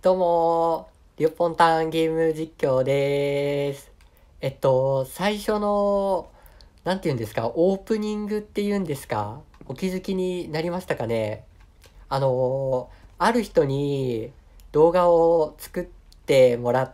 どうも、リオポンタンゲーム実況です。最初の、なんて言うんですか、オープニングっていうんですか、お気づきになりましたかね。ある人に動画を作ってもらって、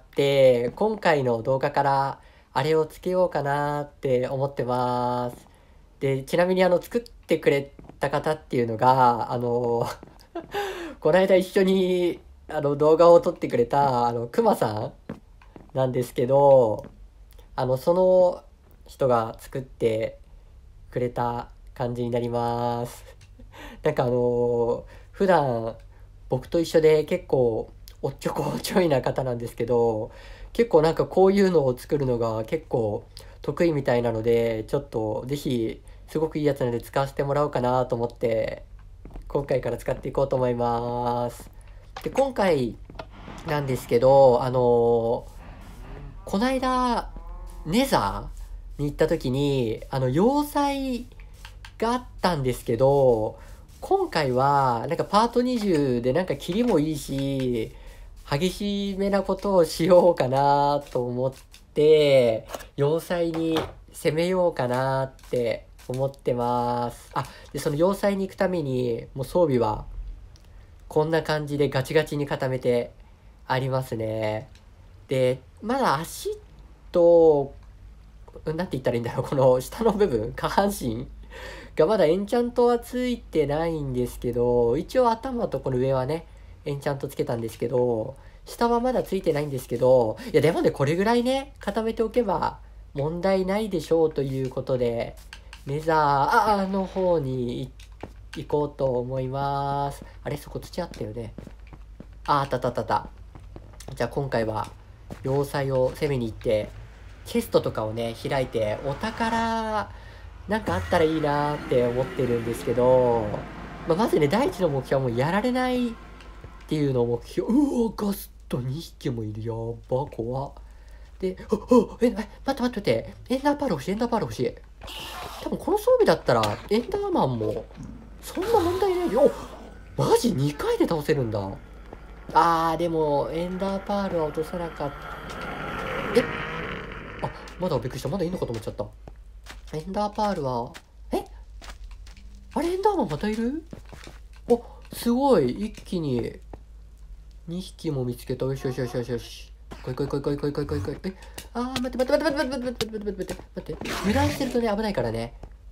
今回の動画からあれをつけようかなって思ってます。で、ちなみに作ってくれた方っていうのが、この間一緒に動画を撮ってくれたくまさんなんですけど、その人が作ってくれた感じになります。なんか普段僕と一緒で結構おっちょこちょいな方なんですけど、結構なんかこういうのを作るのが結構得意みたいなので、ちょっとぜひすごくいいやつなので使わせてもらおうかなと思って今回から使っていこうと思います。で、今回なんですけど、こないだ、ネザーに行った時に、要塞があったんですけど、今回は、なんかパート20でなんかキリもいいし、激しめなことをしようかなと思って、要塞に攻めようかなって思ってます。あ、で、その要塞に行くために、もう装備は、こんな感じでガチガチに固めてありますね。で、まだ足と、なんて言ったらいいんだろう、この下の部分、下半身がまだエンチャントはついてないんですけど、一応頭とこの上はね、エンチャントつけたんですけど、下はまだついてないんですけど、いやでもね、これぐらいね、固めておけば問題ないでしょうということで、ネザーの方に行こうと思います。あれ、そこ土あったよね。あったあったあったあった。じゃあ今回は要塞を攻めに行って、チェストとかをね、開いて、お宝なんかあったらいいなーって思ってるんですけど、まずね、第一の目標はもうやられないっていうのを目標。ガスト2匹もいる。やば、怖っ。で、待って待って待って。エンダーパール欲しい、エンダーパール欲しい。多分この装備だったら、エンダーマンも、そんな問題ないよ。マジ2回で倒せるんだ。でも、エンダーパールは落とさなかった。まだびっくりした。まだいいのかと思っちゃった。エンダーパールは、あれエンダーマンまたいる？すごい。一気に2匹も見つけた。よしよしよしよしよし。来い来い来い来い来い来い来い来い。待って待って待って待って待って待って待って待って待って。油断してるとね、危ないからね。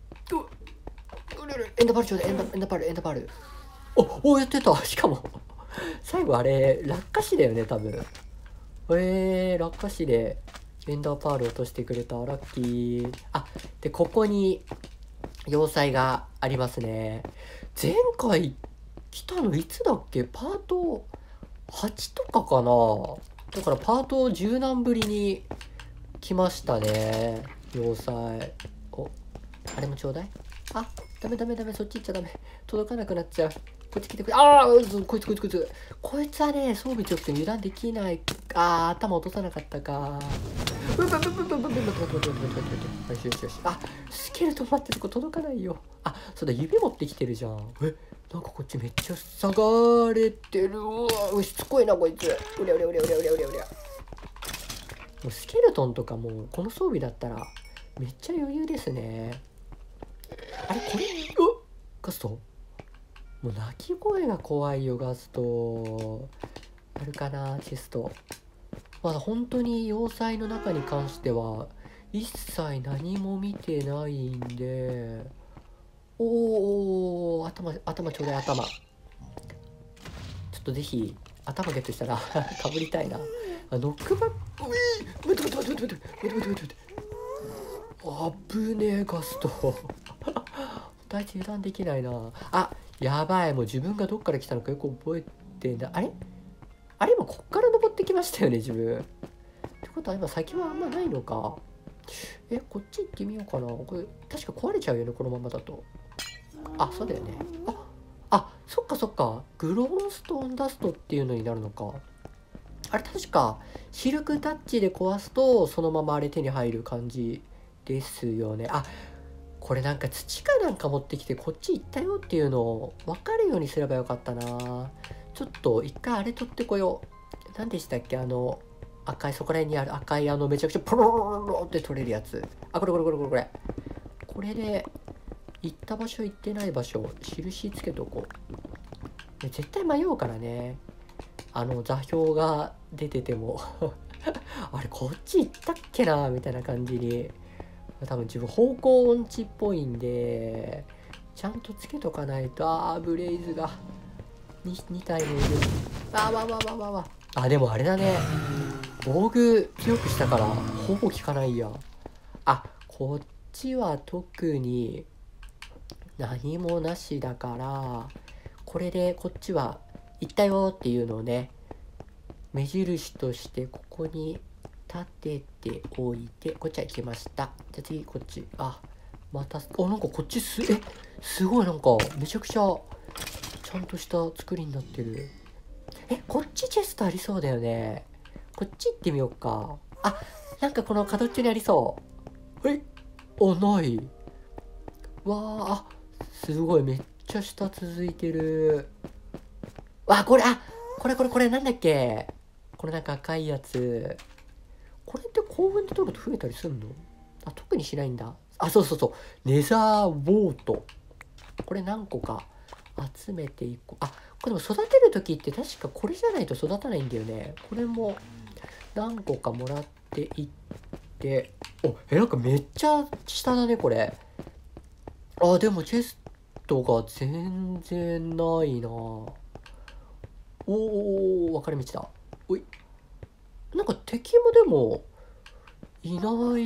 エンダーパールちょうだい。エンダーパール、エンダーパール。やってた。しかも最後あれ、落下死だよね、多分。落下死でエンダーパール落としてくれた。ラッキー。で、ここに要塞がありますね。前回来たのいつだっけ？パート8とかかな。だからパート10何ぶりに来ましたね。要塞。あれもちょうだい。ダメダメダメ、そっち行っちゃダメ。届かなくなっちゃう。こっち来てくれ。こいつこいつこいつ。こいつはね、装備強くて油断できない。頭落とさなかったか。よしよしよし。スケルトン待ってるとこ届かないよ。そうだ、指持ってきてるじゃん。なんかこっちめっちゃ下がれてる。しつこいなこいつ。うりゃうりゃうりゃうりゃうりゃうりゃうりゃ。もうスケルトンとかもこの装備だったらめっちゃ余裕ですね。これガスト？もう鳴き声が怖いよ、ガスト。あるかな、チェスト。まだ本当に要塞の中に関しては一切何も見てないんで。頭ちょうだい、頭。ちょっとぜひ頭ゲットしたらかぶりたいな。ノックバック。待って待って待って待って待って待って待って。危ねえ、ガスト。大いつ油断できないな。やばい。もう自分がどっから来たのかよく覚えてんだ。あれ今こっから登ってきましたよね、自分。ってことは今先はあんまないのか。こっち行ってみようかな。これ確か壊れちゃうよね、このままだと。そうだよね。そっかそっか。グローンストーンダストっていうのになるのか。あれ確かシルクタッチで壊すとそのままあれ手に入る感じですよね。これなんか土かなんか持ってきてこっち行ったよっていうのを分かるようにすればよかったな。ちょっと一回あれ取ってこよう。 何でしたっけ、赤い、そこら辺にある赤い、めちゃくちゃポロロロロって取れるやつ。あ、これこれこれこれこれ。これで、行った場所行ってない場所、印つけとこう。絶対迷うからね。座標が出ててもあれ、こっち行ったっけなみたいな感じに。多分自分方向音痴っぽいんで、ちゃんとつけとかないと。ブレイズが 2体もいる。でもあれだね。防具強くしたからほぼ効かないや。こっちは特に何もなしだから、これでこっちは行ったよっていうのをね、目印としてここに立てておいて、こっちは行きました。じゃあ次こっち。また、なんかこっちすごい、なんかめちゃくちゃちゃんとした作りになってる。こっちチェストありそうだよね。こっち行ってみようか。なんかこの角っちょにありそう。ない。すごい、めっちゃ下続いてる。これなんだっけ、これなんか赤いやつ。これって幸運で取ると増えたりすんの？特にしないんだ。そうそうそう。ネザーウォート。これ何個か集めていこう。これでも育てるときって確かこれじゃないと育たないんだよね。これも何個かもらっていって。なんかめっちゃ下だね、これ。でもチェストが全然ないな。分かれ道だ。なんか敵もでもいない。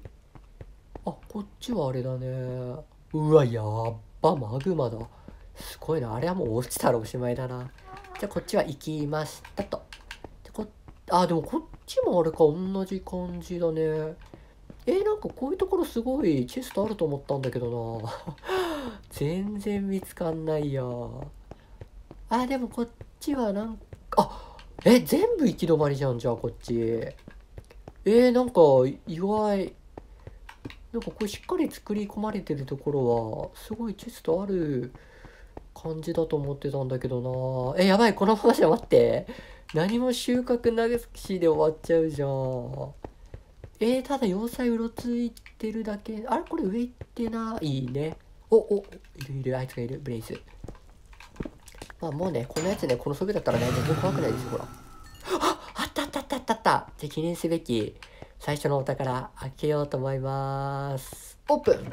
こっちはあれだね。やっば、マグマだ。すごいな。あれはもう落ちたらおしまいだな。じゃあこっちは行きましたと。でもこっちもあれか、同じ感じだね。なんかこういうところすごいチェストあると思ったんだけどな。全然見つかんないや。でもこっちはなんか、全部行き止まりじゃん、じゃあこっち。なんか意外。なんかこれしっかり作り込まれてるところは、すごいチェストある感じだと思ってたんだけどな。やばい、このままじゃ待って。何も収穫なしで終わっちゃうじゃん。ただ要塞うろついてるだけ。これ上行ってないね。いる、あいつがいる、ブレイズ。もうね、このやつね、この装備だったらね、全然怖くないですよ、ほら。あった。じゃあ記念すべき最初のお宝開けようと思います。オープン。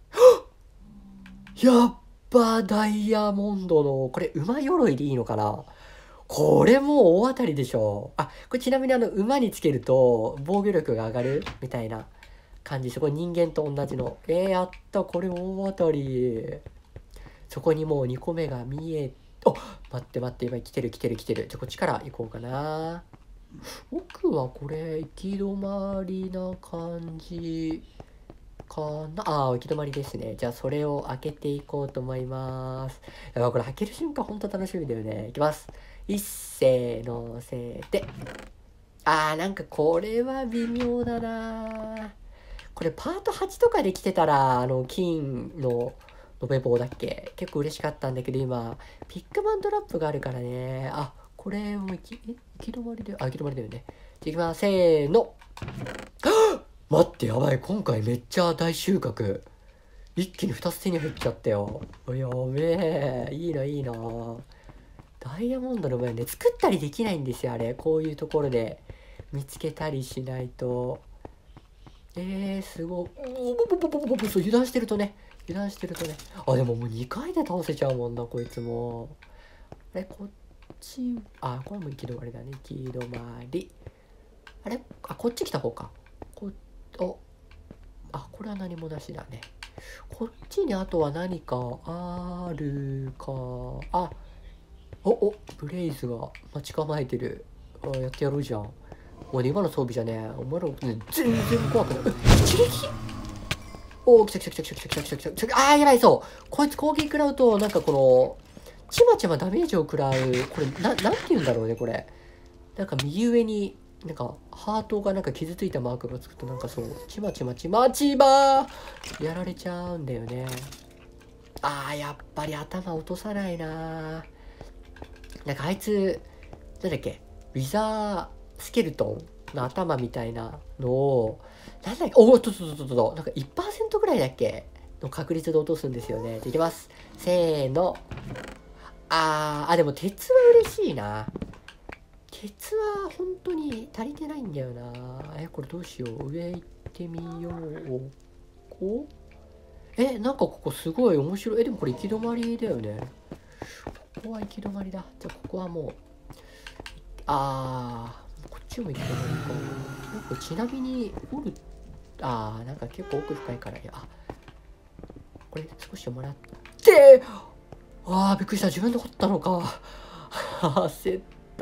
やっば、ダイヤモンドの、これ馬鎧でいいのかな。これもう大当たりでしょ。これちなみに馬につけると防御力が上がるみたいな感じです。これ人間と同じの。やった、これ大当たり。そこにもう2個目が見え、待って、今来てる。じゃあこっちから行こうかな。奥はこれ行き止まりな感じかな。行き止まりですね。じゃあそれを開けていこうと思います。これ開ける瞬間ほんと楽しみだよね。いきます。一斉のせて。なんかこれは微妙だな。これパート8とかで来てたら、金の延べ棒だっけ、結構嬉しかったんだけど、今ピックマントラップがあるからね。これも行き止まりで、行き止まりだよね。じゃあ行きます。せーの。待って、やばい、今回めっちゃ大収穫。一気に2つ手に入っちゃったよ。やべえ、いいな。ダイヤモンドの場合ね、作ったりできないんですよ、あれ。こういうところで見つけたりしないと。すごい。そう、油断してるとね。でももう2回で倒せちゃうもんな、こいつも。こっち、これも行き止まりだね。行き止まり。こっち来た方か。これは何もなしだね。こっちにあとは何かあるか。ブレイズが待ち構えてる。やってやろうじゃん。今の装備じゃね、お前らね、全然怖くない。一撃。来た。やばい、そう。こいつ攻撃食らうと、なんかこの、ちまちまダメージを食らう。これ、なんて言うんだろうね、これ。なんか右上に、なんか、ハートがなんか傷ついたマークがつくと、なんかそう、ちまやられちゃうんだよね。やっぱり頭落とさないな。なんかあいつ、なんだっけ、 ウィザースケルトンの頭みたいなのを、なんだっけ、おっとっとっとっと、なんか 1% ぐらいだっけの確率で落とすんですよね。できます。せーの。でも鉄は嬉しいな。鉄は本当に足りてないんだよな。これどうしよう。上行ってみよう。こうなんかここすごい面白い。でもこれ行き止まりだよね。ここは行き止まりだ。じゃあここはもう、こっちも行き止まりか。なんかちなみに、なんか結構奥深いからね。これ少しもらって、びっくりした。自分で掘ったのか。焦った。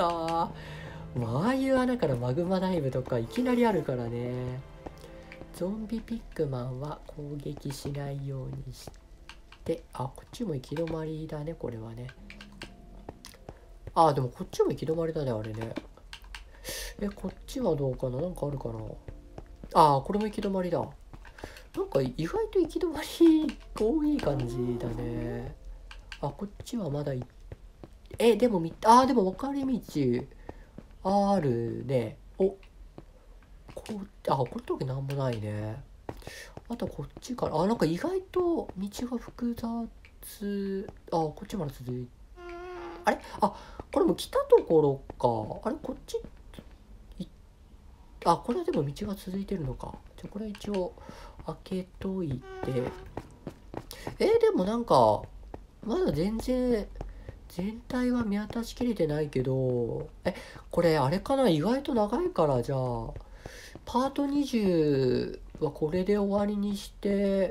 ああいう穴からマグマダイブとかいきなりあるからね。ゾンビピックマンは攻撃しないようにして、こっちも行き止まりだね、これはね。でもこっちも行き止まりだね、あれね。こっちはどうかな、なんかあるかな。これも行き止まりだ。なんか意外と行き止まり多い感じだね。こっちはまだでもでも分かれ道あるね。これだけなんもないね。あとこっちから、なんか意外と道が複雑。こっちまで続いて、これも来たところか。こっち、これはでも道が続いてるのか。これ一応開けといて。でもなんか、まだ全体は見渡しきれてないけど、これあれかな、意外と長いから、じゃあ、パート20はこれで終わりにして、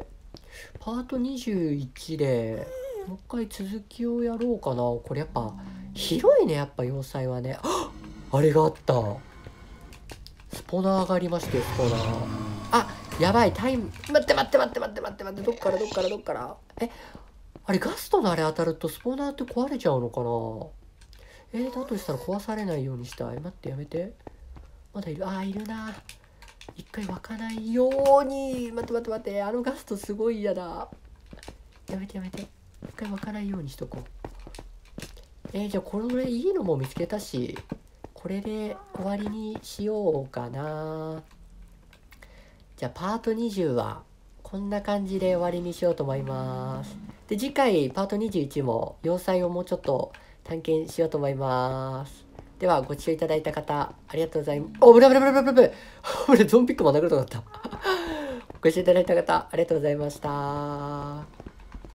パート21でもう一回続きをやろうかな。これやっぱ、広いね、やっぱ要塞はね。あれがあった。スポナーがありまして、スポナー。やばい、タイム。待って。どっから。あれガストのあれ当たるとスポナーって壊れちゃうのかな。だとしたら壊されないようにしたい。待って、やめて。まだいる。いるな。一回湧かないように。待って。あのガストすごい嫌だ。やめて。一回湧かないようにしとこう。じゃあこれいいのも見つけたし、これで終わりにしようかな。じゃあパート20はこんな感じで終わりにしようと思います。で、次回パート21も要塞をもうちょっと探検しようと思います。ではご視聴いただいた方ありがとうございます。ブラ俺ゾンビックマン殴るとだった。ご視聴いただいた方ありがとうございました。